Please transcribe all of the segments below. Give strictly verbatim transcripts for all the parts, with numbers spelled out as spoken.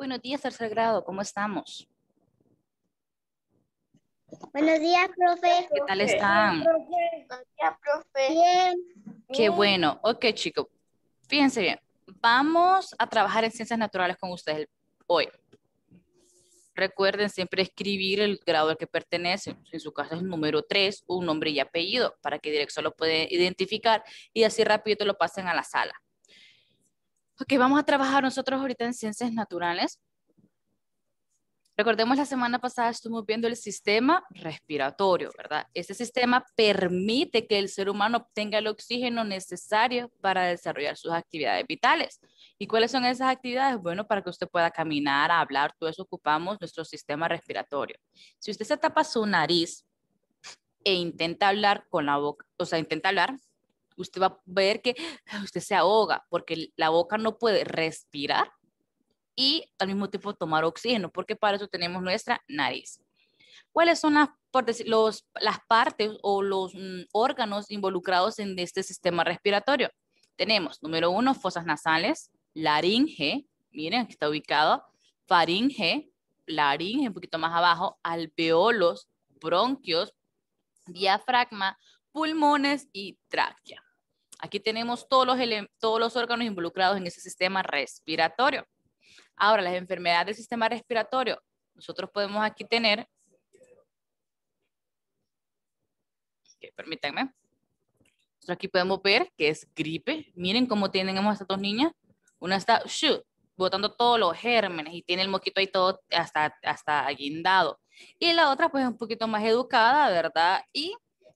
Buenos días, tercer grado, ¿cómo estamos? Buenos días, profe. ¿Qué tal Bien, están? profe. Buenos días, profe. Bien. Qué Bien. bueno. Ok, chicos, fíjense bien. Vamos a trabajar en ciencias naturales con ustedes hoy. Recuerden siempre escribir el grado al que pertenece. En su caso es el número tres, un nombre y apellido, para que directo lo pueden identificar y así rápido lo pasen a la sala. Ok, vamos a trabajar nosotros ahorita en ciencias naturales. Recordemos la semana pasada estuvimos viendo el sistema respiratorio, ¿verdad? Este sistema permite que el ser humano obtenga el oxígeno necesario para desarrollar sus actividades vitales. ¿Y cuáles son esas actividades? Bueno, para que usted pueda caminar, hablar, todo eso ocupamos nuestro sistema respiratorio. Si usted se tapa su nariz e intenta hablar con la boca, o sea, intenta hablar, usted va a ver que usted se ahoga porque la boca no puede respirar y al mismo tiempo tomar oxígeno, porque para eso tenemos nuestra nariz. ¿Cuáles son las, por decir, los, las partes o los mm, órganos involucrados en este sistema respiratorio? Tenemos, número uno, fosas nasales, laringe, miren, aquí está ubicado, faringe, laringe, un poquito más abajo, alveolos, bronquios, diafragma, pulmones y tráquea. Aquí tenemos todos los, todos los órganos involucrados en ese sistema respiratorio. Ahora, las enfermedades del sistema respiratorio, nosotros podemos aquí tener, que permítanme, nosotros aquí podemos ver que es gripe. Miren cómo tenemos a estas dos niñas. Una está shoo, botando todos los gérmenes y tiene el moquito ahí todo hasta, hasta guindado. Y la otra pues es un poquito más educada, ¿verdad? Y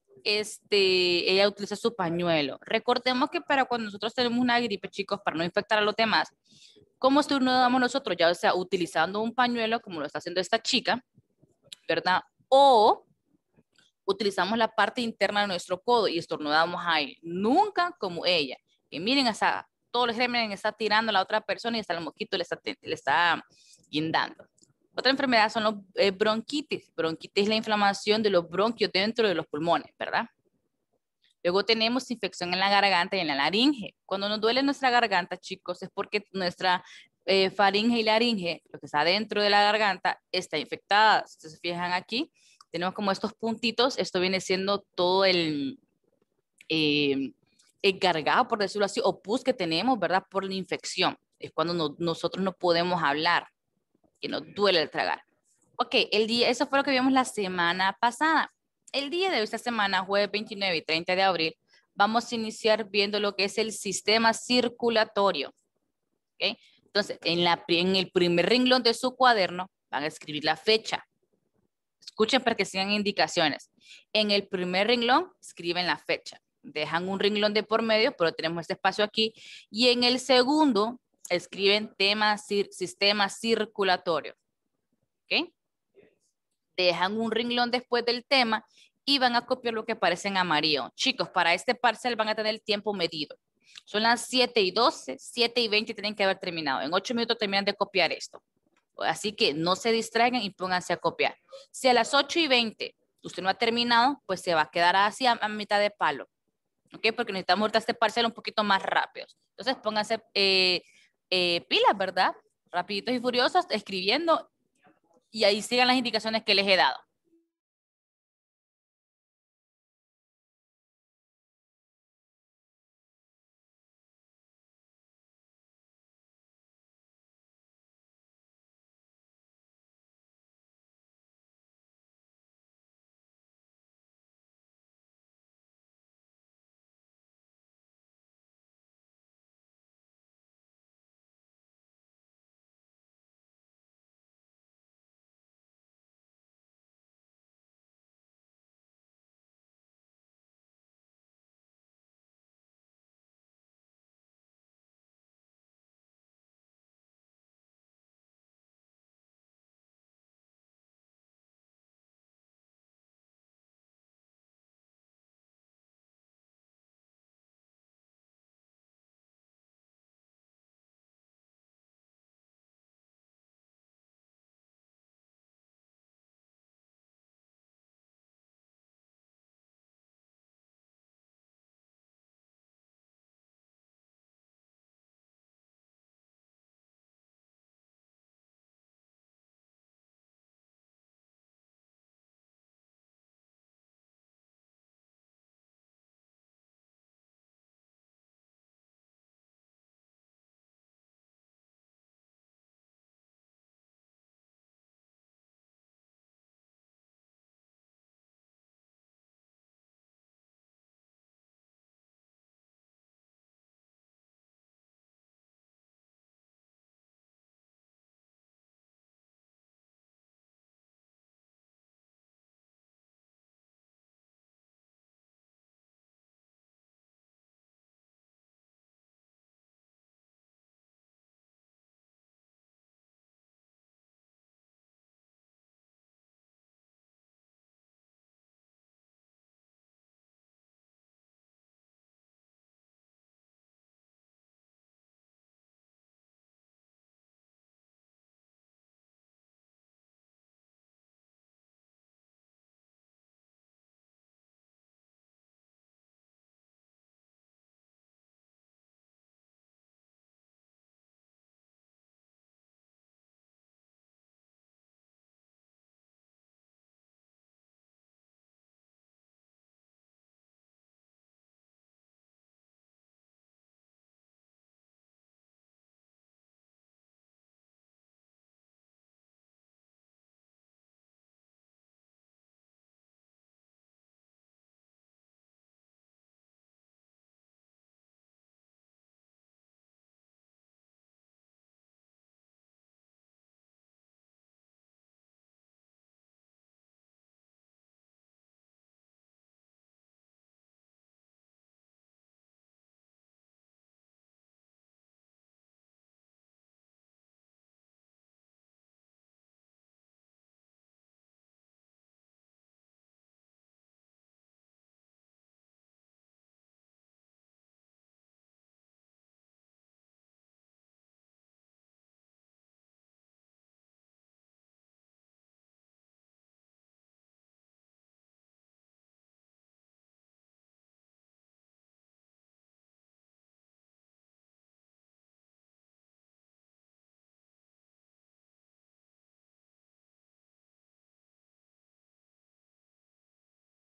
este, ella utiliza su pañuelo. Recordemos que para cuando nosotros tenemos una gripe, chicos, para no infectar a los demás, ¿cómo estornudamos nosotros? Ya sea utilizando un pañuelo, como lo está haciendo esta chica, ¿verdad? O utilizamos la parte interna de nuestro codo y estornudamos ahí. Nunca como ella. Que miren, hasta todos los gérmenes está tirando a la otra persona y hasta el mosquito le está, le está guindando. Otra enfermedad son los eh, bronquitis. Bronquitis es la inflamación de los bronquios dentro de los pulmones, ¿verdad? Luego tenemos infección en la garganta y en la laringe. Cuando nos duele nuestra garganta, chicos, es porque nuestra eh, faringe y laringe, lo que está dentro de la garganta, está infectada. Si se fijan aquí, tenemos como estos puntitos. Esto viene siendo todo el, eh, el gargado, por decirlo así, o pus que tenemos, ¿verdad? Por la infección. Es cuando no, nosotros no podemos hablar, que nos duele el tragar. Ok, el día, eso fue lo que vimos la semana pasada. El día de esta semana, jueves veintinueve y treinta de abril, vamos a iniciar viendo lo que es el sistema circulatorio. ¿Ok? Entonces, en, la, en el primer renglón de su cuaderno van a escribir la fecha. Escuchen para que sigan indicaciones. En el primer renglón escriben la fecha. Dejan un renglón de por medio, pero tenemos este espacio aquí. Y en el segundo escriben tema, sistema circulatorio. ¿Ok? Dejan un renglón después del tema y van a copiar lo que aparece en amarillo. Chicos, para este parcial van a tener el tiempo medido. Son las siete y doce, siete y veinte tienen que haber terminado. En ocho minutos terminan de copiar esto. Así que no se distraigan y pónganse a copiar. Si a las ocho y veinte usted no ha terminado, pues se va a quedar así a, a mitad de palo. ¿Ok? Porque necesitamos ahorita este parcial un poquito más rápido. Entonces pónganse eh, eh, pilas, ¿verdad? Rapiditos y furiosos, escribiendo y ahí sigan las indicaciones que les he dado.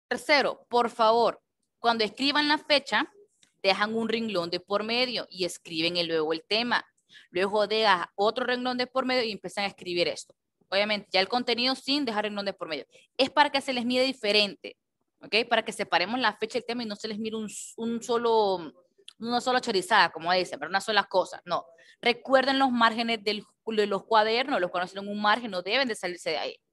Tercero, por favor, cuando escriban la fecha, dejan un renglón de por medio y escriben el, luego el tema. Luego dejan otro renglón de por medio y empiezan a escribir esto. Obviamente, ya el contenido sin dejar renglón de por medio. Es para que se les mide diferente, ¿ok? Para que separemos la fecha y el tema y no se les mire un, un solo, una sola chorizada, como dicen, pero una sola cosa. No. Recuerden los márgenes del, de los cuadernos, los cuadernos tienen un margen, no deben de salirse de ahí.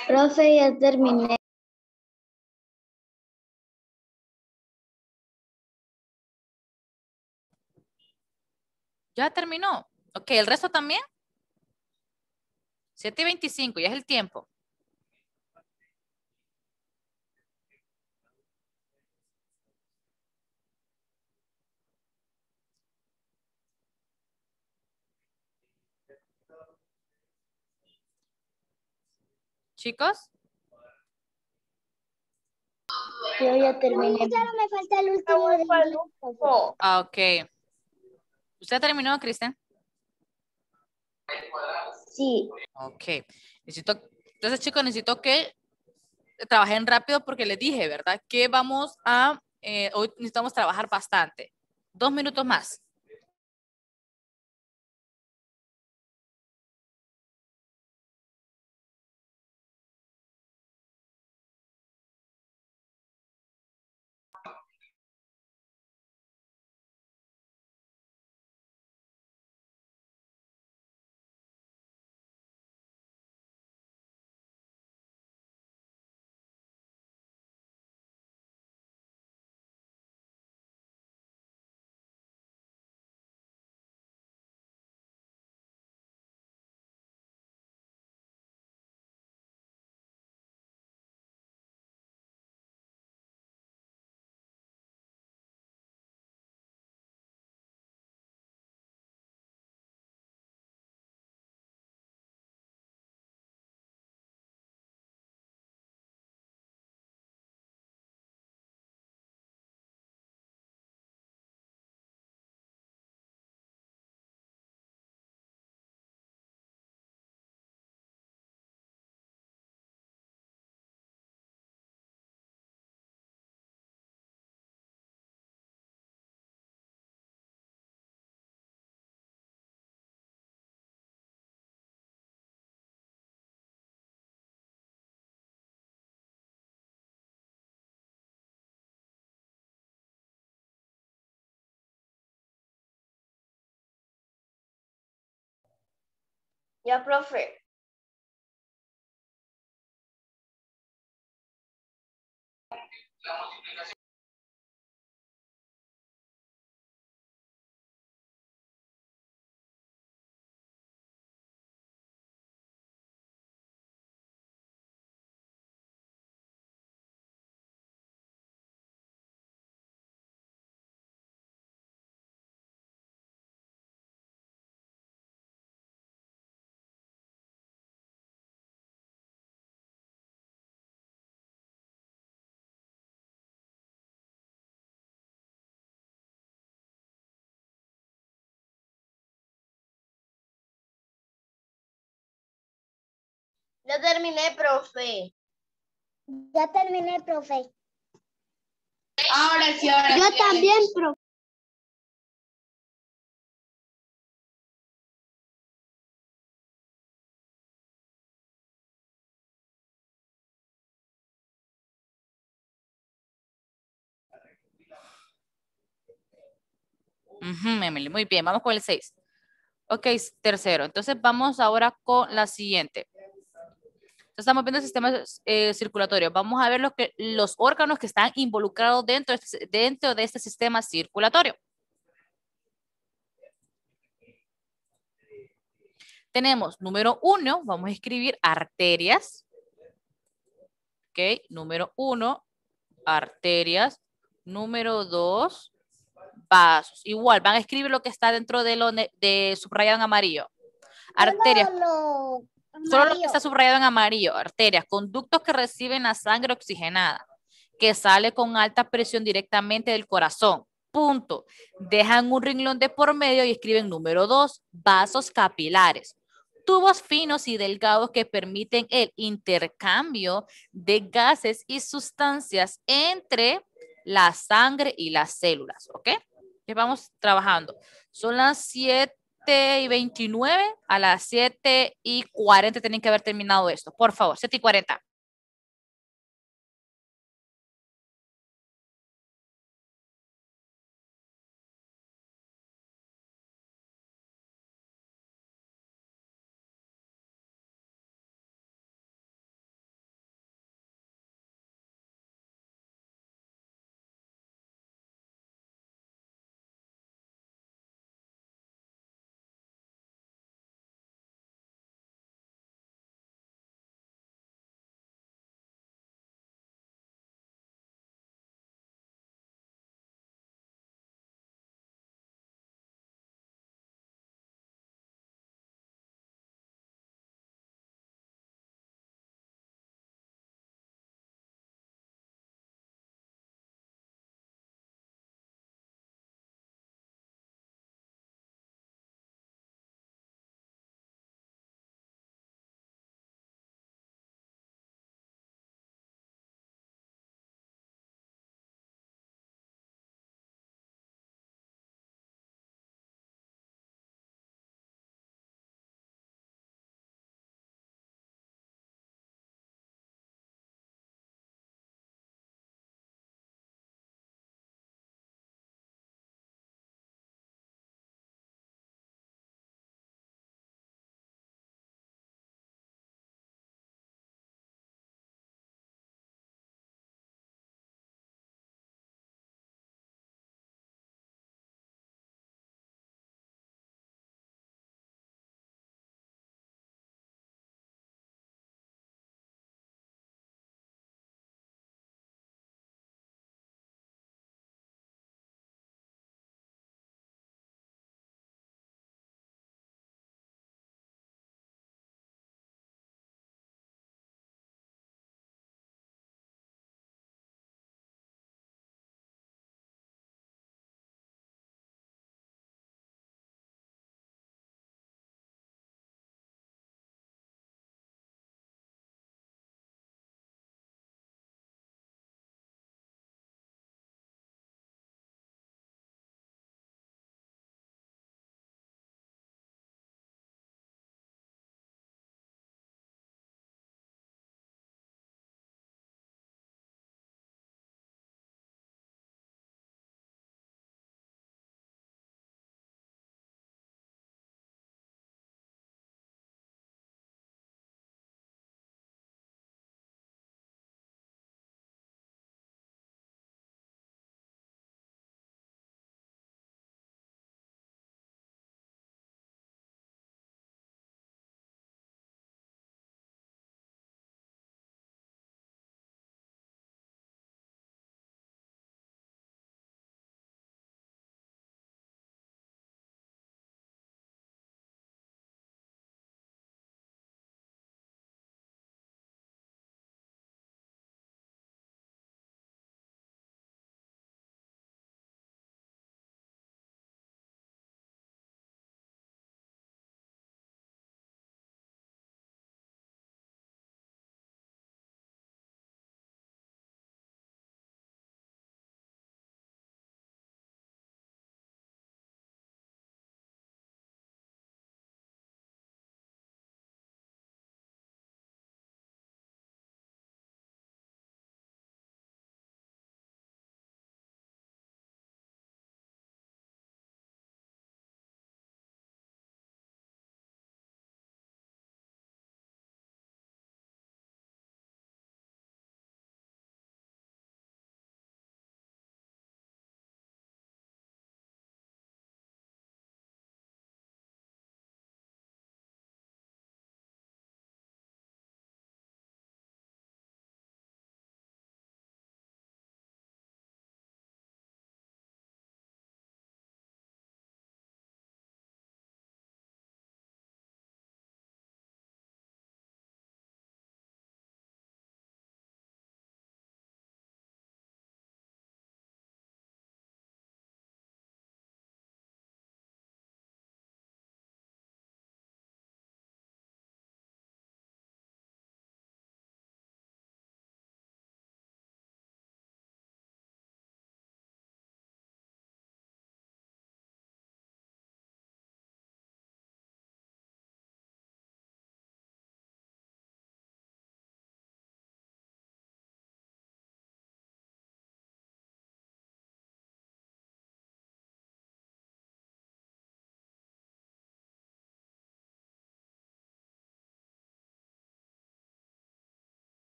Profe, ya terminé. ¿Ya terminó? Ok, ¿el resto también? siete y veinticinco, ya es el tiempo. Chicos. Yo ya terminé. Claro, me falta el último de inglés. Ah, ok. ¿Usted terminó, Cristian? Sí. Ok. Necesito, entonces, chicos, necesito que trabajen rápido porque les dije, ¿verdad? Que vamos a, eh, hoy necesitamos trabajar bastante. Dos minutos más. Ya, profe. Ya terminé, profe. Ya terminé, profe. Ahora sí, ahora Yo sí. Yo también, profe. Ujú, Emily, muy bien, vamos con el seis. Ok, tercero. Entonces vamos ahora con la siguiente. Estamos viendo el sistema eh, circulatorio. Vamos a ver los, que, los órganos que están involucrados dentro de, este, dentro de este sistema circulatorio. Tenemos número uno, vamos a escribir arterias. Ok, número uno, arterias. Número dos, vasos. Igual, van a escribir lo que está dentro de lo de subrayado en amarillo. Arterias. Solo lo, Solo lo que está subrayado en amarillo. Arterias, conductos que reciben la sangre oxigenada, que sale con alta presión directamente del corazón. Punto. Dejan un renglón de por medio y escriben número dos, vasos capilares. Tubos finos y delgados que permiten el intercambio de gases y sustancias entre la sangre y las células, ¿ok? Y vamos trabajando. Son las siete y veintinueve, a las siete y cuarenta tienen que haber terminado esto. Por favor, siete y cuarenta.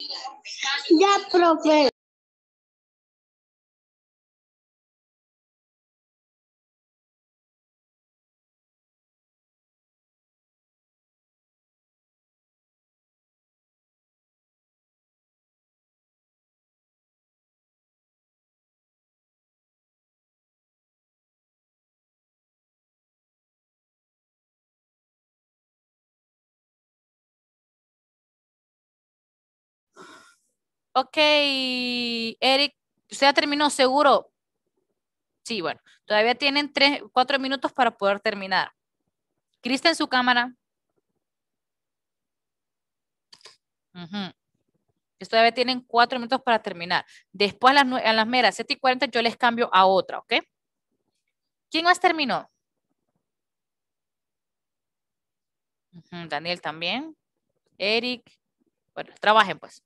Ya, profe. Ok, Eric, ¿usted ya terminó seguro? Sí, bueno, todavía tienen tres, cuatro minutos para poder terminar. Crista en su cámara. Ujú. Ustedes todavía tienen cuatro minutos para terminar. Después a las, nue- a las meras siete y cuarenta yo les cambio a otra, ¿ok? ¿Quién más terminó? Ujú, Daniel también. Eric. Bueno, trabajen pues.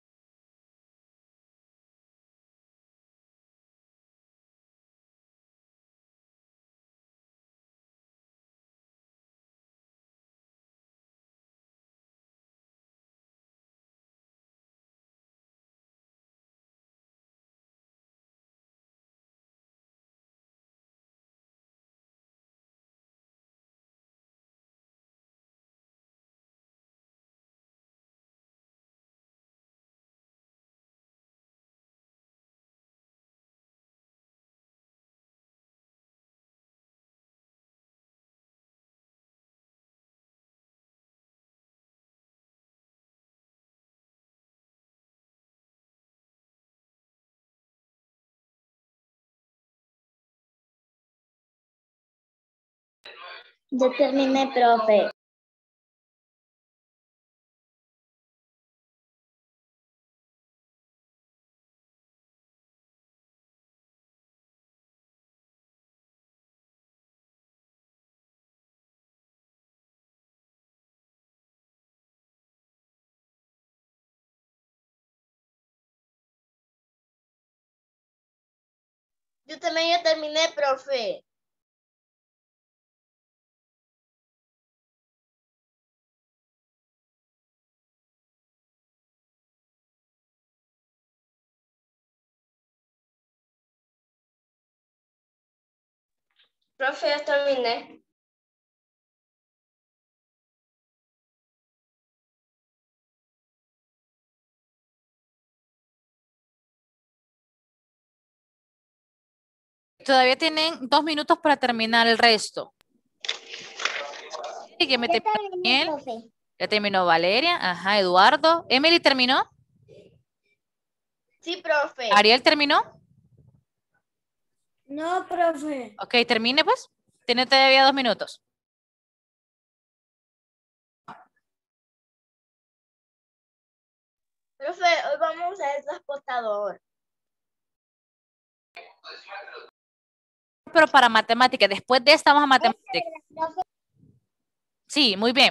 Ya terminé, profe. Yo también ya terminé, profe. Profe, ya terminé. Todavía tienen dos minutos para terminar el resto. ¿Y quién me Ya terminó? terminé, Daniel. profe. Ya terminó Valeria. Ajá, Eduardo. Emily terminó. Sí, profe. Ariel terminó. No, profe. Ok, termine pues. Tiene todavía dos minutos. Profe, hoy vamos a usar el transportador. Pero para matemáticas, después de esta vamos a matemáticas. Profe. Sí, muy bien.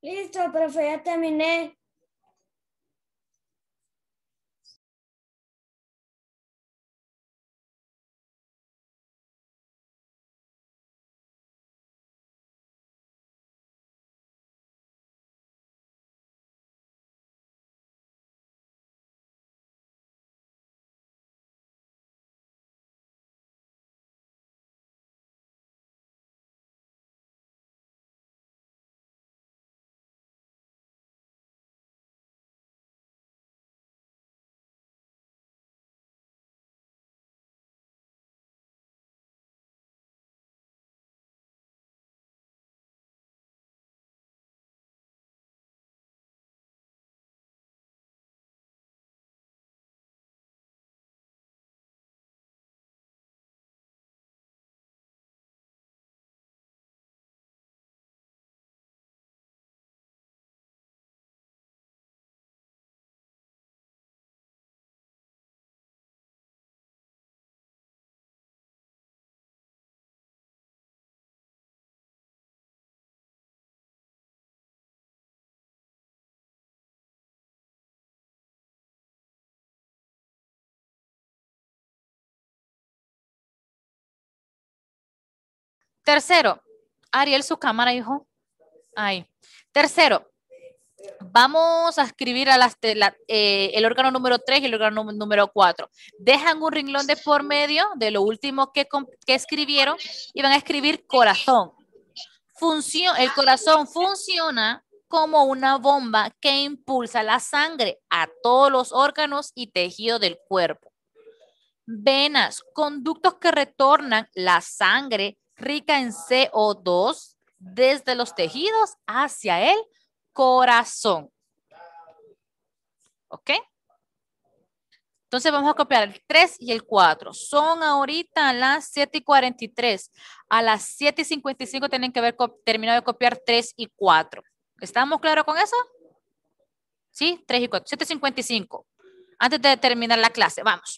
Listo, profe, ya terminé. Tercero, Ariel, su cámara, hijo. Ahí. Tercero, vamos a escribir a las, la, eh, el órgano número tres y el órgano número cuatro. Dejan un renglón de por medio de lo último que, que escribieron y van a escribir corazón. Función, el corazón funciona como una bomba que impulsa la sangre a todos los órganos y tejidos del cuerpo. Venas, conductos que retornan la sangre rica en C O dos desde los tejidos hacia el corazón. ¿Ok? Entonces vamos a copiar el tres y el cuatro. Son ahorita las siete y cuarenta y tres. A las siete y cincuenta y cinco tienen que haber terminado de copiar tres y cuatro. ¿Estamos claros con eso? Sí, tres y cuatro. siete y cincuenta y cinco. Antes de terminar la clase, vamos.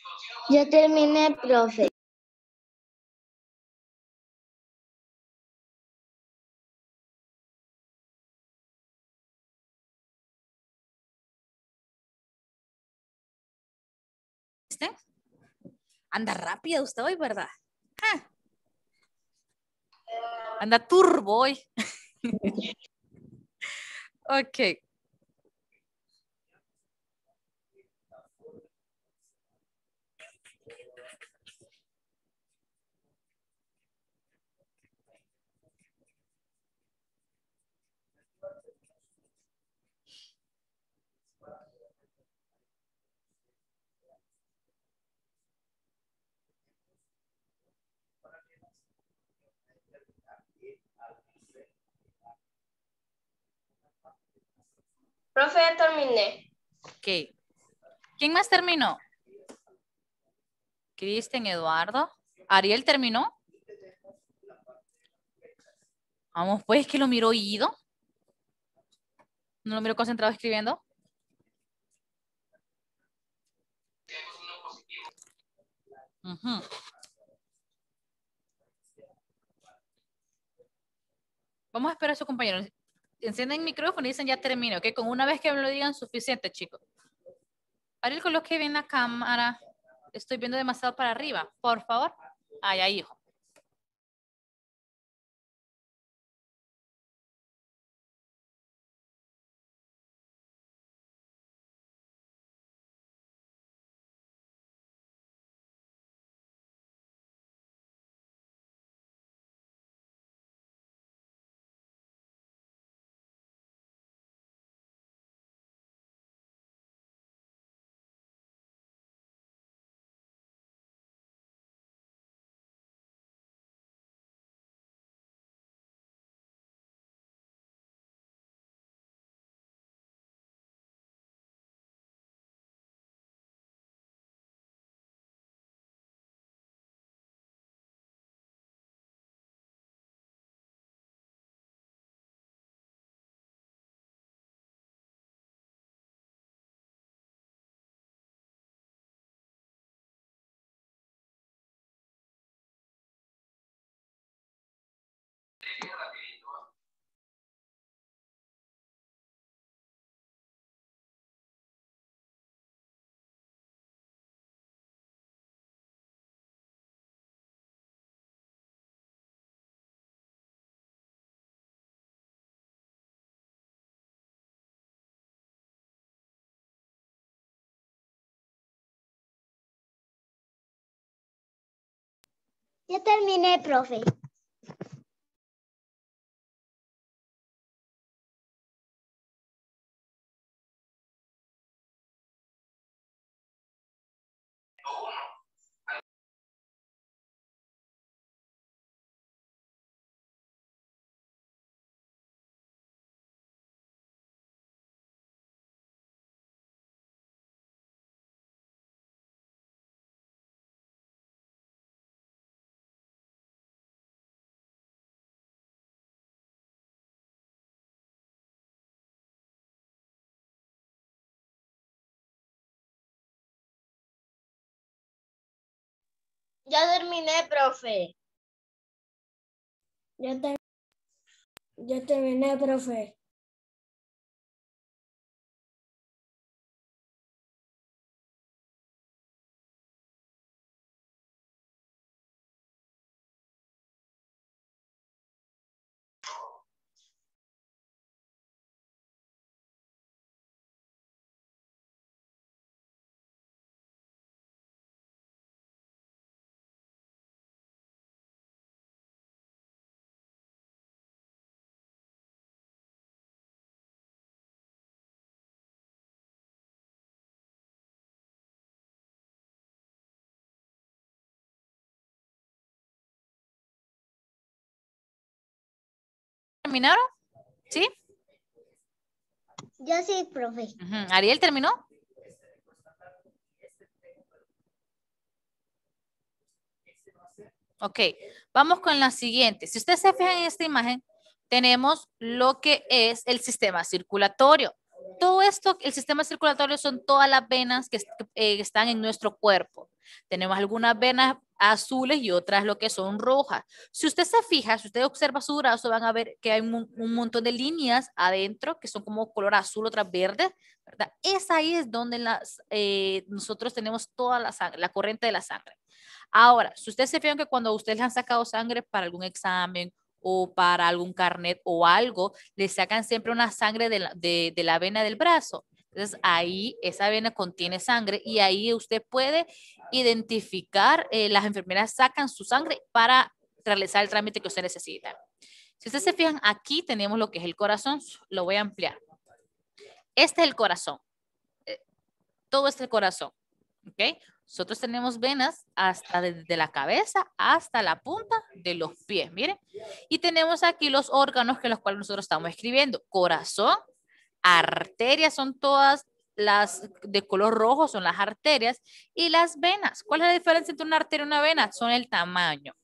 Ya terminé, profe. ¿Viste? Anda rápida usted hoy, ¿verdad? ¡Ja! Anda turbo hoy. Ok. Profe, ya terminé. Ok. ¿Quién más terminó? Cristian, Eduardo. ¿Ariel terminó? Vamos, pues, que lo miró ido. ¿No lo miró concentrado escribiendo? Uh-huh. Vamos a esperar a su compañero. Encienden el micrófono y dicen ya termino, ¿ok? Con una vez que me lo digan, suficiente, chicos. Ariel, coloque bien la cámara. Estoy viendo demasiado para arriba. Por favor. Ay, ahí, hijo. Ya terminé, profe. Ya terminé, profe. Ya, ter ya terminé, profe. ¿Terminaron? ¿Sí? Yo sí, profe. Uh-huh. ¿Ariel terminó? Ok, vamos con la siguiente. Si ustedes se fijan en esta imagen, tenemos lo que es el sistema circulatorio. Todo esto, el sistema circulatorio son todas las venas que eh, están en nuestro cuerpo. Tenemos algunas venas azules y otras lo que son rojas. Si usted se fija, si usted observa su brazo, van a ver que hay un, un montón de líneas adentro que son como color azul, otras verdes, ¿verdad? Esa ahí es donde las, eh, nosotros tenemos toda la sangre, la corriente de la sangre. Ahora, si ustedes se fijan que cuando ustedes le han sacado sangre para algún examen o para algún carnet o algo, le sacan siempre una sangre de la, de, de la vena del brazo. Entonces ahí esa vena contiene sangre y ahí usted puede identificar, eh, las enfermeras sacan su sangre para realizar el trámite que usted necesita. Si ustedes se fijan, aquí tenemos lo que es el corazón, lo voy a ampliar. Este es el corazón, eh, todo este es el corazón, ¿ok? Nosotros tenemos venas hasta desde la cabeza hasta la punta de los pies, miren. Y tenemos aquí los órganos que los cuales nosotros estamos escribiendo. Corazón, arterias son todas las de color rojo, son las arterias. Y las venas. ¿Cuál es la diferencia entre una arteria y una vena? Son el tamaño.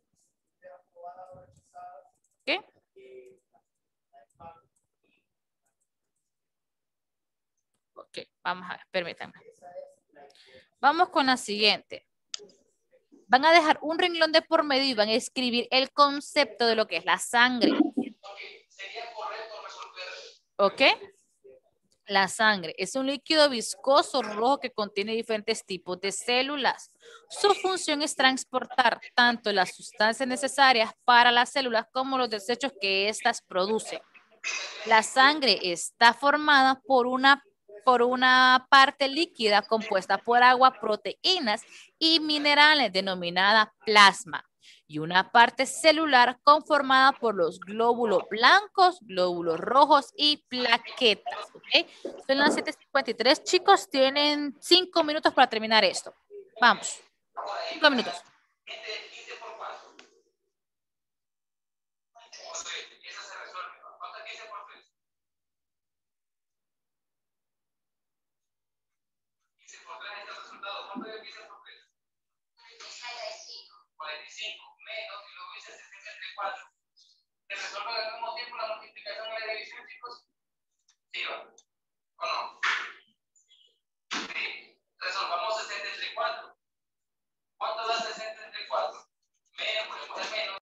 ¿Ok? Ok, vamos a ver, permítanme. Vamos con la siguiente. Van a dejar un renglón de por medio y van a escribir el concepto de lo que es la sangre. ¿Ok? La sangre es un líquido viscoso rojo que contiene diferentes tipos de células. Su función es transportar tanto las sustancias necesarias para las células como los desechos que éstas producen. La sangre está formada por una, por una parte líquida compuesta por agua, proteínas y minerales denominada plasma y una parte celular conformada por los glóbulos blancos, glóbulos rojos y plaquetas. ¿Okay? Son las siete cincuenta y tres. Chicos, tienen cinco minutos para terminar esto. Vamos. Cinco minutos. cuarenta y cinco menos y luego dice setenta entre cuatro. ¿Se resuelve al mismo tiempo la multiplicación y la división, chicos? ¿Sí o no? Sí. Resolvamos sesenta entre cuatro. ¿Cuánto da sesenta entre cuatro? Menos, podemos poner menos.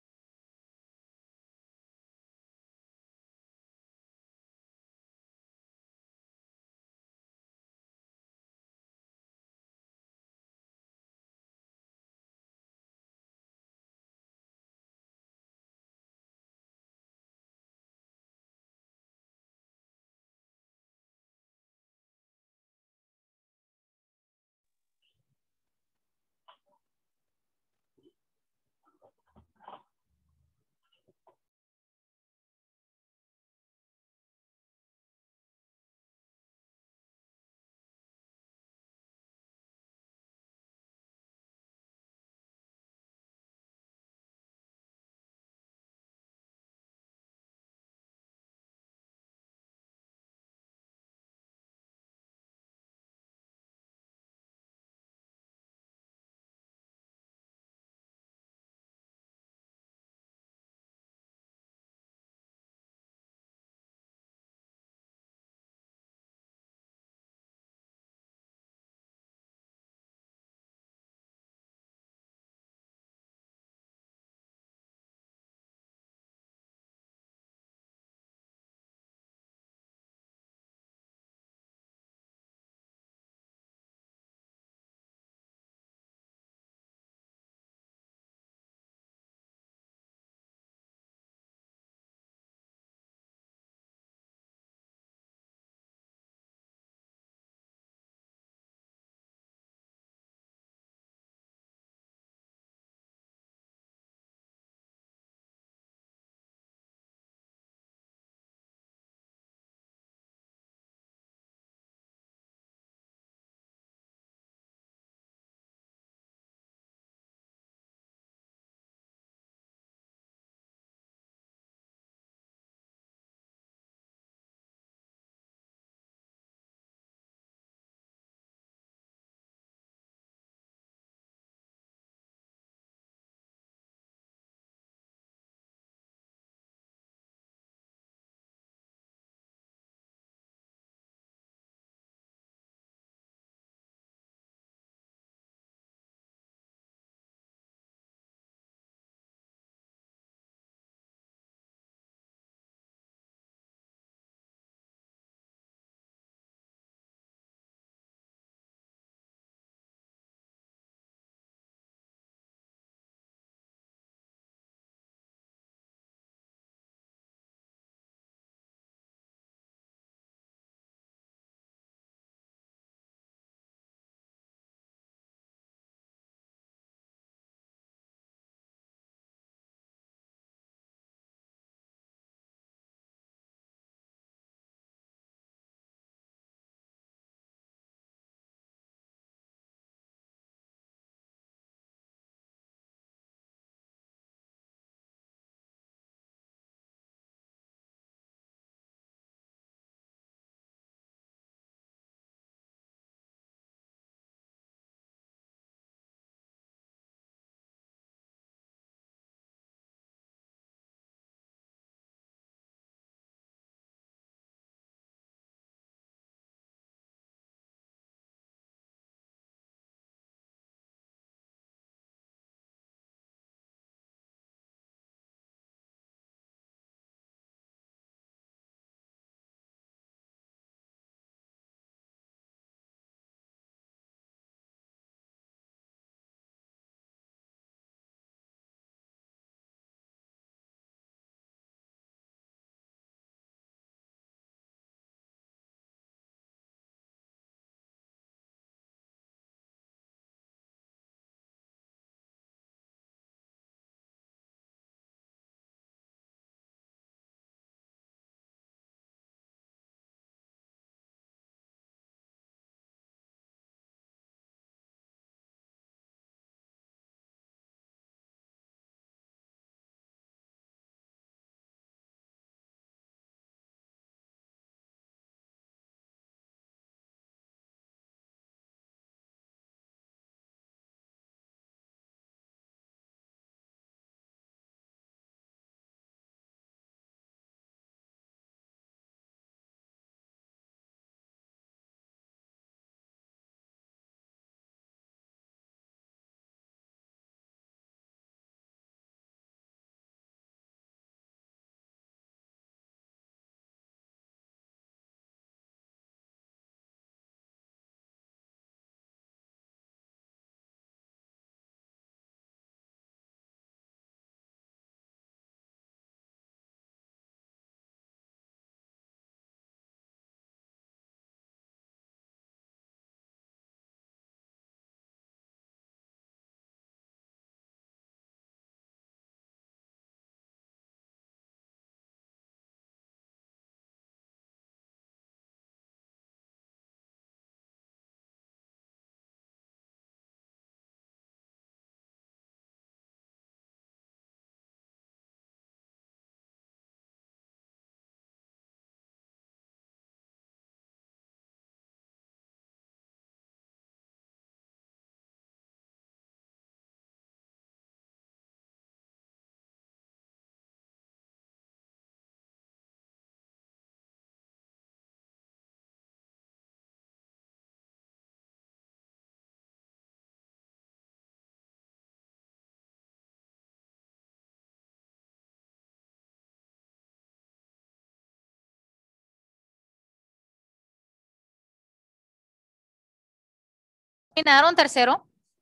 ¿Terminaron tercero?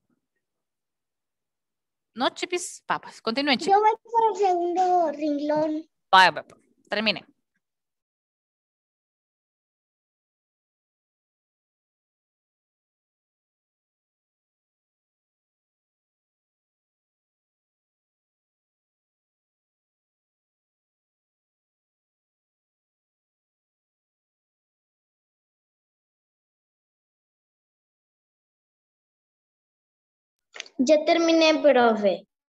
No, chipis, papas. Continúen, chicos. Yo voy por el segundo renglón. Vaya, vaya, termine. Ya terminé, profe.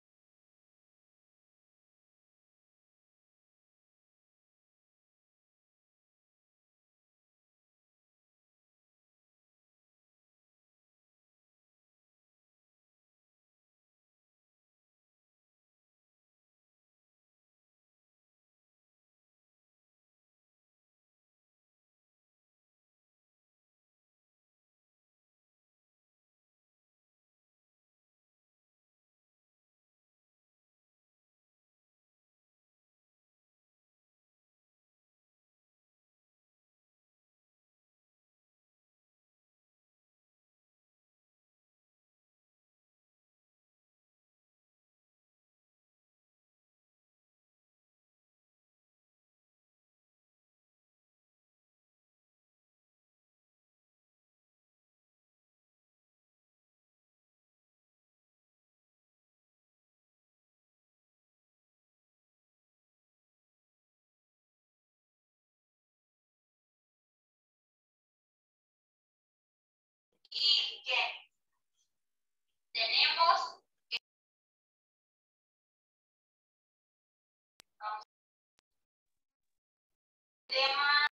Y que tenemos tema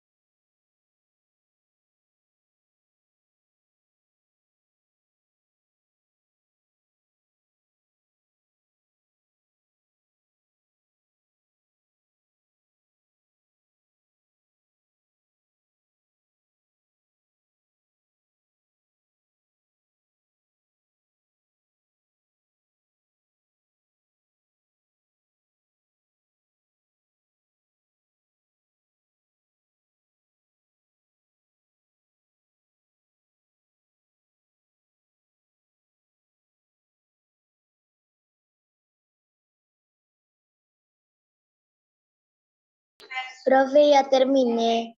Profe, ya terminé.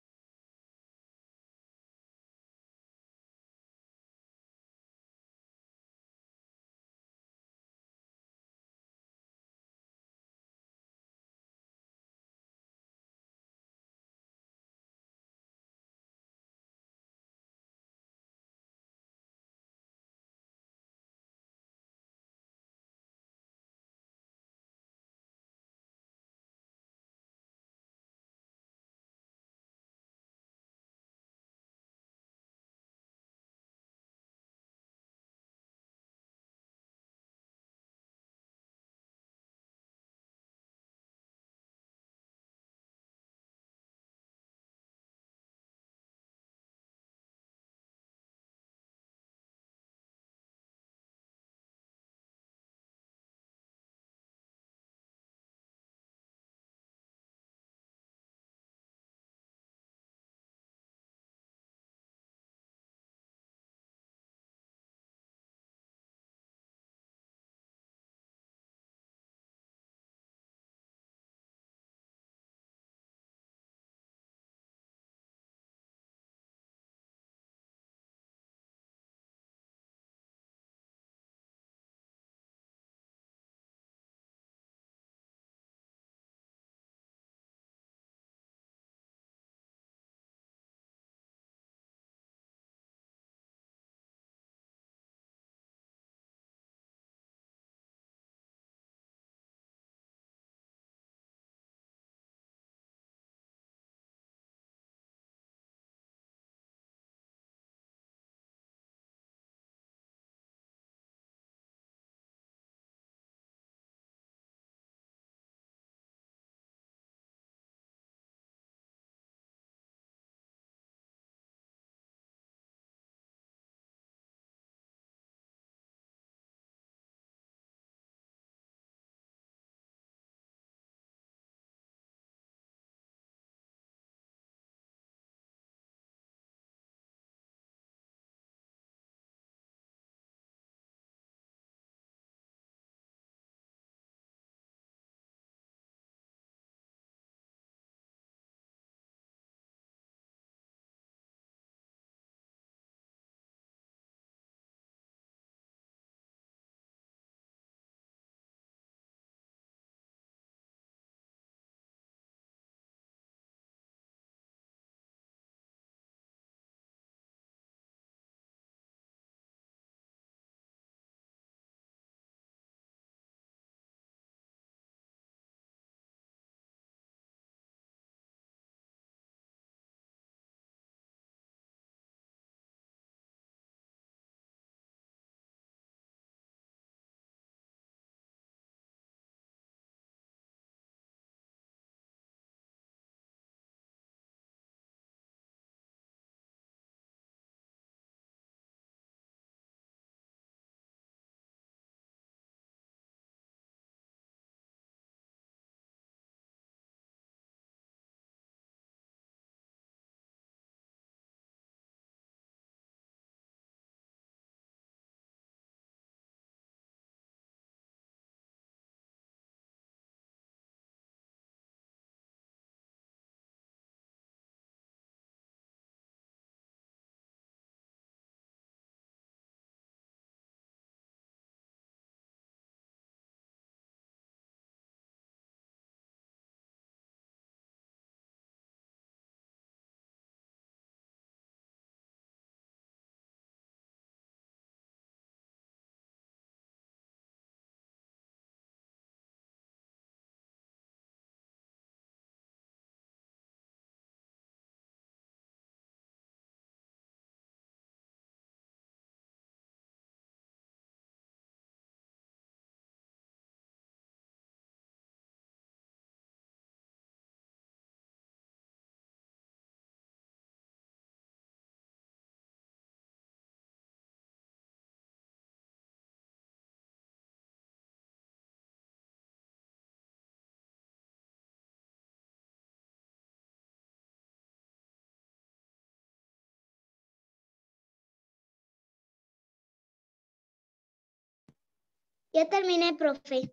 Ya terminé, profe.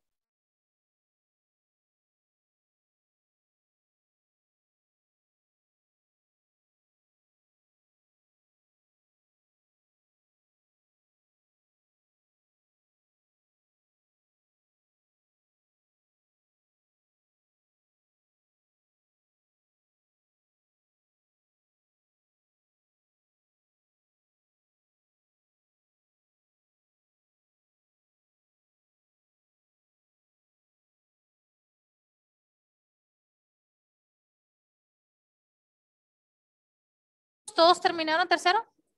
¿Todos terminaron tercero?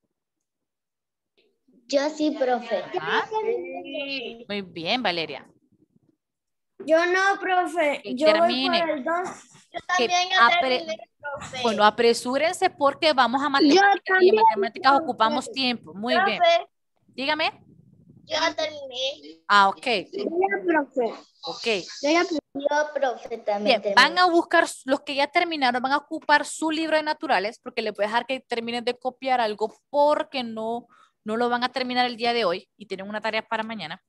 Yo sí, profe. ¿Ah? Muy bien, Valeria. Yo no, profe. Que Yo termine. voy por el dos. Yo Que también ya apre- terminé, profe. Bueno, apresúrense porque vamos a matemáticas y en matemáticas ocupamos tiempo. Muy bien. Profe, Dígame. yo ya terminé. Ah, ok. Yo, profe. Ok. Yo ya, Yo, profe, también Bien, terminé. van a buscar, los que ya terminaron, van a ocupar su libro de naturales porque les voy a dejar que terminen de copiar algo porque no, no lo van a terminar el día de hoy y tienen una tarea para mañana.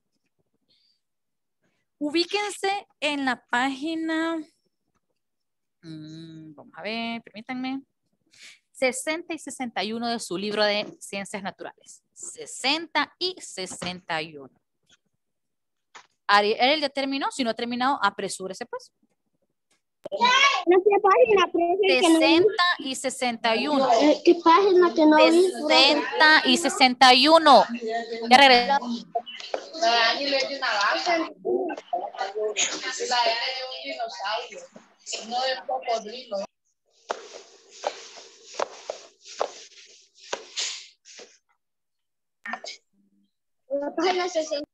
Ubíquense en la página, mmm, vamos a ver, permítanme, sesenta y sesenta y uno de su libro de Ciencias Naturales. sesenta y sesenta y uno. Ariel ya terminó, si no ha terminado, apresúrese pues. ¿qué página, profe? sesenta y sesenta y uno. ¿Qué página que no vi? sesenta y sesenta y uno. Ya regreso. La página sesenta.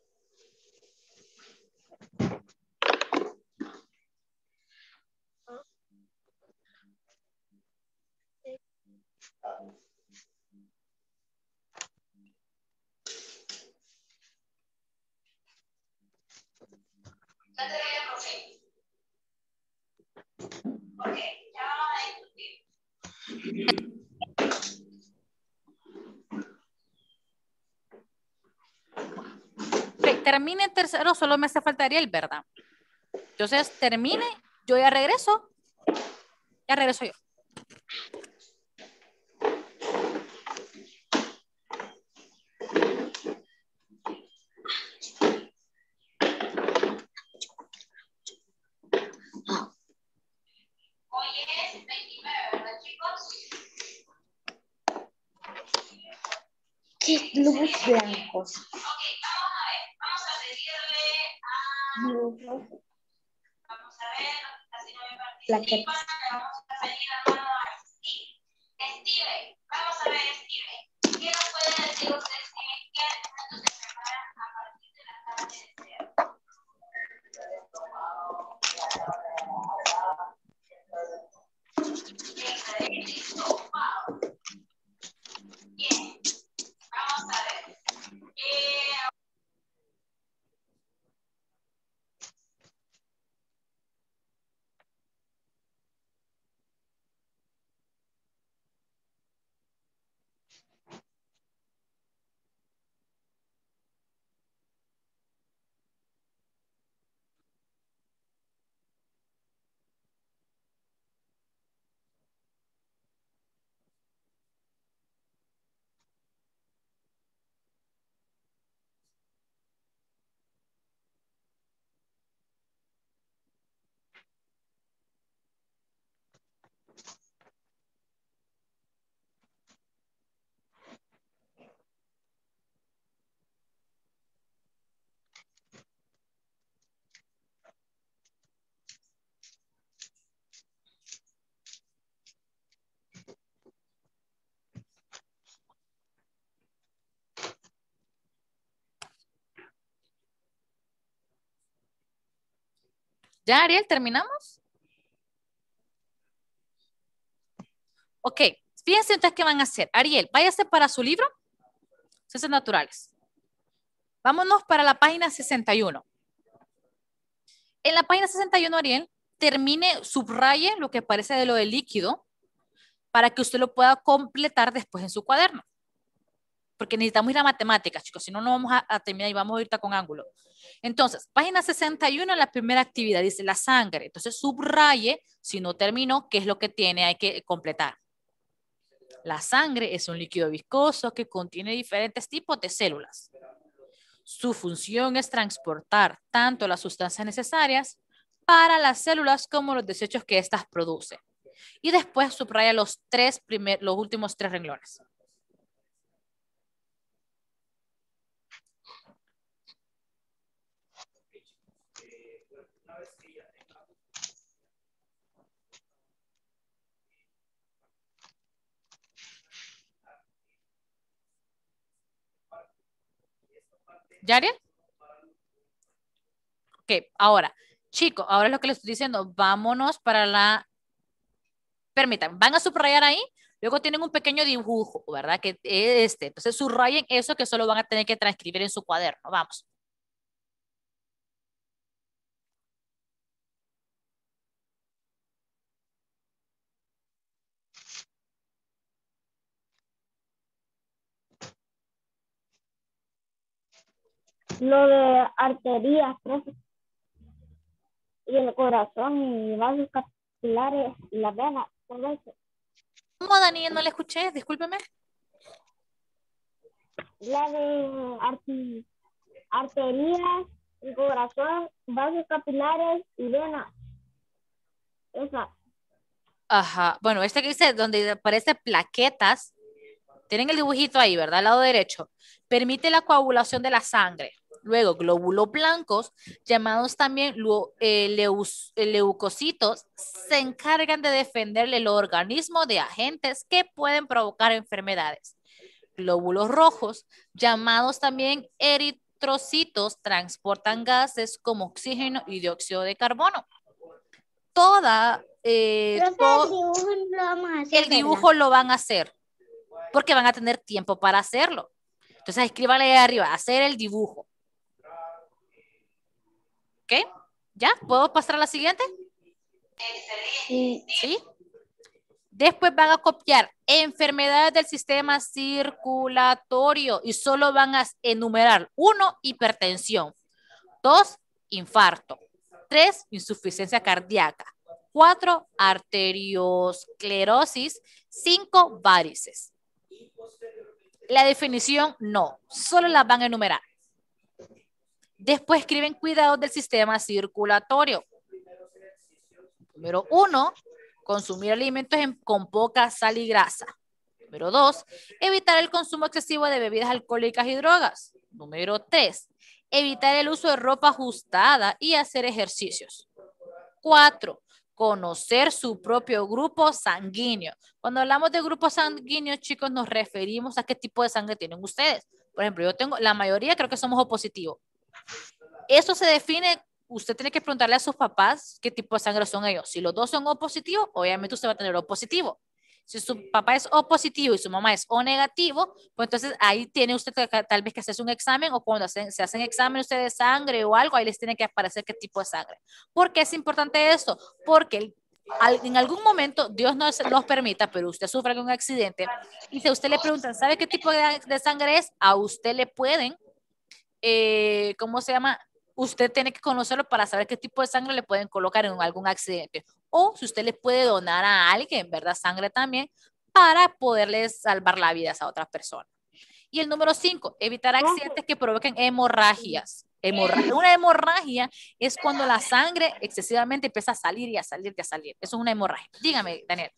Ok, termine el tercero, solo me hace falta Ariel, ¿verdad? Entonces, termine, yo ya regreso. Ya regreso yo. Hoy es veintinueve, ¿verdad, chicos? ¿Qué globos blancos? Ok, vamos a ver. Vamos a pedirle a... Vamos a ver, así no me participan. Vamos a pedir a mano a Steve. Steve, vamos a ver, Steve. ¿Qué nos puede decir usted, Steve? ¿Qué alimentos se preparan a partir de la carne de cerdo? Bien, vamos a ver. Eh, ¿Ya, Ariel, terminamos? Ok, fíjense entonces qué van a hacer. Ariel, váyase para su libro, Ciencias Naturales. Vámonos para la página sesenta y uno. En la página sesenta y uno, Ariel, termine, subraye lo que parece de lo del líquido para que usted lo pueda completar después en su cuaderno. porque necesitamos ir a matemáticas, chicos, si no, no vamos a, a terminar y vamos a irte con ángulo. Entonces, página sesenta y uno, la primera actividad, dice la sangre. Entonces, subraye, si no terminó, qué es lo que tiene, hay que completar. La sangre es un líquido viscoso que contiene diferentes tipos de células. Su función es transportar tanto las sustancias necesarias para las células como los desechos que éstas producen. Y después subraya los, tres primer, los últimos tres renglones. ¿Yariel? Ok, ahora, chicos, ahora es lo que les estoy diciendo, vámonos para la... Permítanme, van a subrayar ahí, luego tienen un pequeño dibujo, ¿verdad? Que es este, entonces subrayen eso que solo van a tener que transcribir en su cuaderno, vamos. Lo de arterias, profe, y el corazón y vasos capilares y las venas, todo eso. ¿Cómo, Daniel? No le escuché, discúlpeme. La de arti- arterias, el corazón, vasos capilares y venas. Esa. Ajá, bueno, este que dice donde aparece plaquetas, tienen el dibujito ahí, ¿verdad? Al lado derecho. Permite la coagulación de la sangre. Luego, glóbulos blancos, llamados también eh, leus, eh, leucocitos, se encargan de defenderle el organismo de agentes que pueden provocar enfermedades. Glóbulos rojos, llamados también eritrocitos, transportan gases como oxígeno y dióxido de carbono. Toda, eh, Profe, todo, el dibujo lo vamos a hacer, el dibujo ¿verdad? lo van a hacer, porque van a tener tiempo para hacerlo. Entonces, escríbanle ahí arriba, hacer el dibujo. ¿Ok? ¿Ya? ¿Puedo pasar a la siguiente? Sí. ¿Sí? Después van a copiar enfermedades del sistema circulatorio y solo van a enumerar uno, hipertensión, dos, infarto, tres, insuficiencia cardíaca, cuatro, arteriosclerosis, cinco, varices. La definición no, solo las van a enumerar. Después escriben cuidados del sistema circulatorio. Número uno, consumir alimentos en, con poca sal y grasa. Número dos, evitar el consumo excesivo de bebidas alcohólicas y drogas. Número tres, evitar el uso de ropa ajustada y hacer ejercicios. Cuatro, conocer su propio grupo sanguíneo. Cuando hablamos de grupos sanguíneos, chicos, nos referimos a qué tipo de sangre tienen ustedes. Por ejemplo, yo tengo, la mayoría creo que somos O positivo. Eso se define, usted tiene que preguntarle a sus papás qué tipo de sangre son ellos. Si los dos son O positivo, obviamente usted va a tener O positivo. Si su papá es O positivo y su mamá es O negativo, pues entonces ahí tiene usted que, tal vez que hacerse un examen, o cuando hacen, se hacen exámenes usted de sangre o algo, ahí les tiene que aparecer qué tipo de sangre. ¿Por qué es importante esto? Porque al, en algún momento Dios no los permita, pero usted sufre algún accidente y si a usted le preguntan, ¿sabe qué tipo de, de sangre es? A usted le pueden, eh, ¿cómo se llama? Usted tiene que conocerlo para saber qué tipo de sangre le pueden colocar en algún accidente. O si usted le puede donar a alguien, ¿verdad? Sangre también, para poderles salvar la vida a otras personas. Y el número cinco, evitar accidentes que provoquen hemorragias. Hemorra una hemorragia es cuando la sangre excesivamente empieza a salir y a salir y a salir. Eso es una hemorragia. Dígame, Daniel.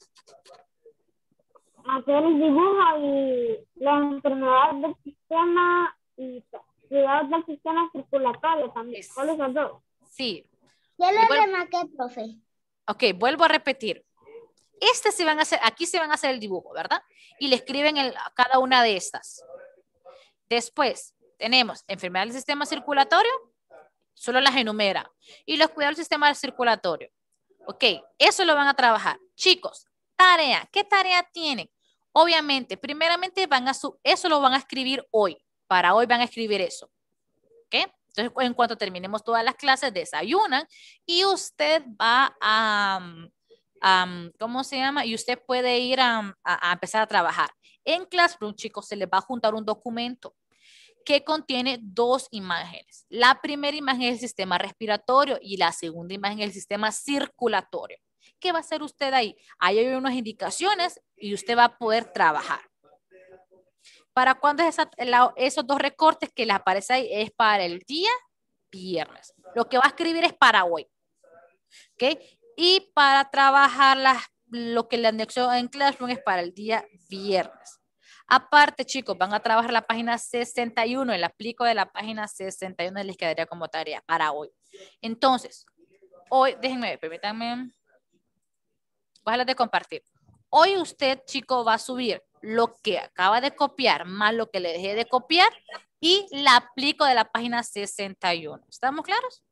Hacer el dibujo y la enfermedad del sistema y cuidados del sistema circulatorio también. ¿Cuáles son dos? Sí. ¿Qué le remarqué, profe? Ok, vuelvo a repetir. Este se van a hacer, aquí se van a hacer el dibujo, ¿verdad? Y le escriben el, a cada una de estas. Después tenemos enfermedad del sistema circulatorio, solo las enumera. Y los cuidados del sistema circulatorio. Ok, eso lo van a trabajar. Chicos, tarea, ¿qué tarea tienen? Obviamente, primeramente van a su, eso lo van a escribir hoy. Para hoy van a escribir eso. ¿Ok? Entonces, en cuanto terminemos todas las clases, desayunan y usted va a, um, um, ¿cómo se llama? Y usted puede ir a, a, a empezar a trabajar. En Classroom, chicos, se les va a juntar un documento que contiene dos imágenes. La primera imagen es el sistema respiratorio y la segunda imagen es el sistema circulatorio. ¿Qué va a hacer usted ahí? Ahí hay unas indicaciones y usted va a poder trabajar. ¿Para cuándo es esa, la, esos dos recortes que les aparece ahí? Es para el día viernes. Lo que va a escribir es para hoy. ¿Ok? Y para trabajar las, lo que le anexó en Classroom es para el día viernes. Aparte, chicos, van a trabajar la página sesenta y uno, el aplico de la página sesenta y uno les quedaría como tarea para hoy. Entonces, hoy, déjenme ver, permítanme. Voy a dejar de compartir. Hoy usted, chico, va a subir lo que acaba de copiar más lo que le dejé de copiar y la aplico de la página sesenta y uno. ¿Estamos claros?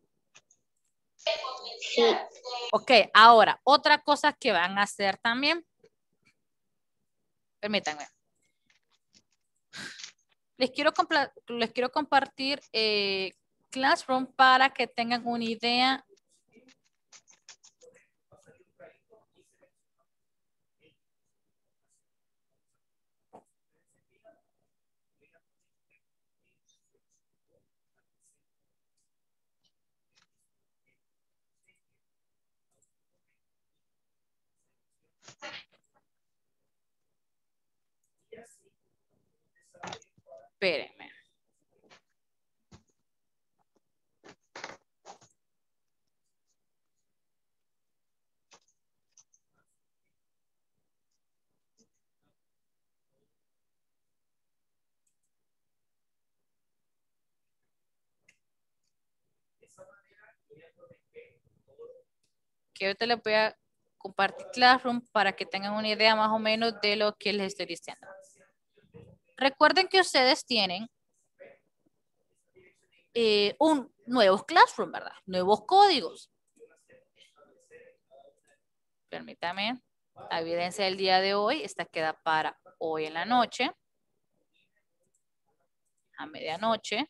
Sí. Ok, ahora, otra cosa que van a hacer también. Permítanme. Les quiero, les quiero compartir eh, Classroom para que tengan una idea. Espérenme. Que ahorita les voy a compartir Classroom para que tengan una idea más o menos de lo que les estoy diciendo. Recuerden que ustedes tienen eh, un nuevos Classroom, ¿verdad? Nuevos códigos. Permítame. La evidencia del día de hoy, esta queda para hoy en la noche. A medianoche.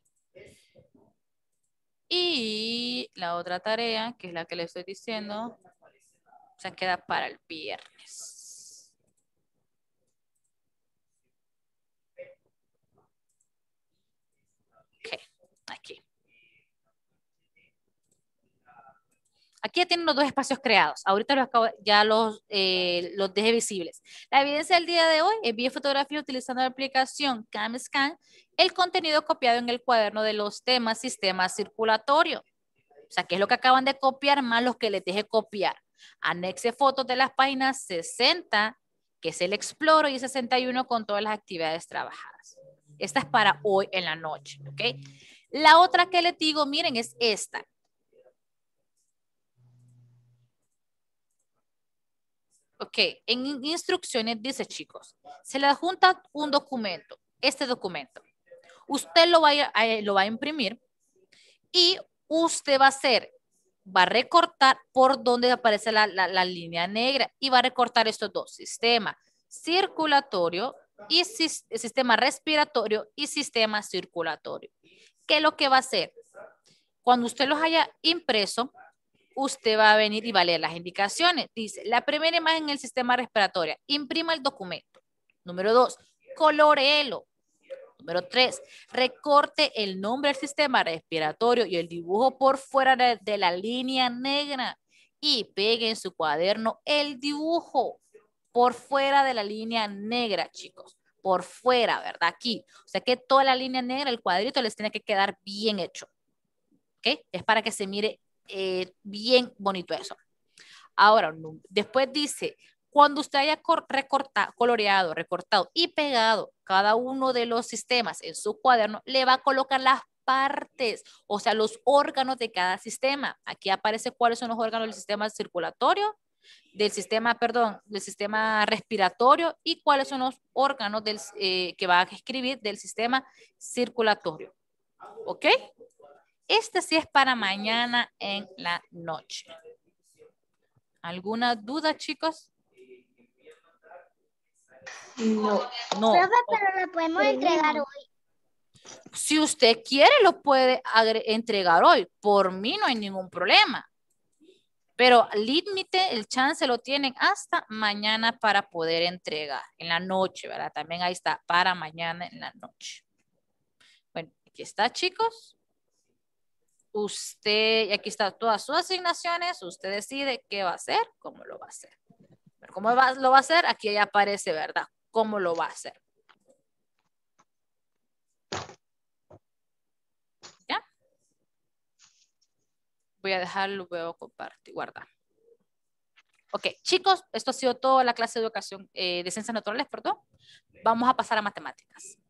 Y la otra tarea, que es la que les estoy diciendo, se queda para el viernes. Ok, aquí. Aquí ya tienen los dos espacios creados. Ahorita los acabo, ya los, eh, los dejé visibles. La evidencia del día de hoy, envíe fotografía utilizando la aplicación CamScan, el contenido copiado en el cuaderno de los temas sistema circulatorio. O sea, que es lo que acaban de copiar más los que les dejé copiar. Anexe fotos de las páginas sesenta, que es el Exploro, y sesenta y uno con todas las actividades trabajadas. Esta es para hoy en la noche, ¿ok? La otra que les digo, miren, es esta. Ok, en instrucciones dice, chicos, se le adjunta un documento, este documento. Usted lo va a, lo va a imprimir y usted va a hacer, va a recortar por donde aparece la, la, la línea negra y va a recortar estos dos, sistema circulatorio y sis, sistema respiratorio y sistema circulatorio. ¿Qué es lo que va a hacer? Cuando usted los haya impreso, usted va a venir y va a leer las indicaciones. Dice, la primera imagen en el sistema respiratorio, imprima el documento. Número dos, coloréelo. Número tres, recorte el nombre del sistema respiratorio y el dibujo por fuera de, de la línea negra y pegue en su cuaderno el dibujo por fuera de la línea negra, chicos. Por fuera, ¿verdad? Aquí. O sea que toda la línea negra, el cuadrito les tiene que quedar bien hecho. ¿Ok? Es para que se mire eh, bien bonito eso. Ahora, después dice, cuando usted haya recortado, coloreado, recortado y pegado cada uno de los sistemas en su cuaderno, le va a colocar las partes, o sea, los órganos de cada sistema. Aquí aparece cuáles son los órganos del sistema circulatorio, del sistema, perdón, del sistema respiratorio y cuáles son los órganos del, eh, que va a escribir del sistema circulatorio. ¿Ok? Este sí es para mañana en la noche. ¿Alguna duda, chicos? No. No. Profe, pero lo podemos entregar hoy. Si usted quiere, lo puede entregar hoy. Por mí no hay ningún problema. Pero límite, el chance lo tienen hasta mañana para poder entregar. En la noche, ¿verdad? También ahí está, para mañana en la noche. Bueno, aquí está, chicos. Usted, y aquí están todas sus asignaciones. Usted decide qué va a hacer, cómo lo va a hacer. ¿Cómo va, lo va a hacer? Aquí ya aparece, ¿verdad? ¿Cómo lo va a hacer? ¿Ya? Voy a dejarlo, voy a compartir, guardar. Ok, chicos, esto ha sido toda la clase de educación, eh, de ciencias naturales, perdón. Vamos a pasar a matemáticas.